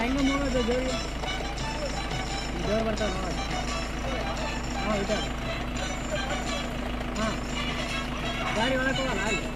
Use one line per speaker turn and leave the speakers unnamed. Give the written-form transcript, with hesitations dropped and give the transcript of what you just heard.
ಹೆಂಗೆ ನೋಡೋದು ದೇವ್ರಿಗೆ ದೇವ್ರು ಬರ್ತಾವೆ ನೋಡಿ ಹಾಂ ಇದ್ದಾರೆ ಹಾಂ ಗಾಡಿ ಒಳಗೆ ಹೋಗಲ್ಲ ಅಲ್ಲಿ